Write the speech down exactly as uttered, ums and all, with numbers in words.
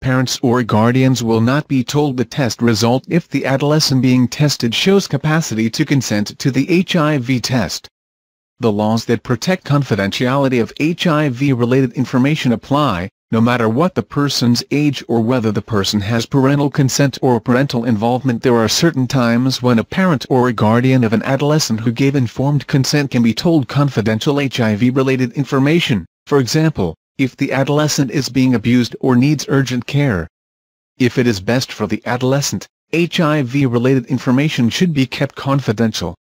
Parents or guardians will not be told the test result if the adolescent being tested shows capacity to consent to the H I V test. The laws that protect confidentiality of H I V-related information apply, no matter what the person's age or whether the person has parental consent or parental involvement. There are certain times when a parent or a guardian of an adolescent who gave informed consent can be told confidential H I V-related information, for example, if the adolescent is being abused or needs urgent care. If it is best for the adolescent, H I V-related information should be kept confidential.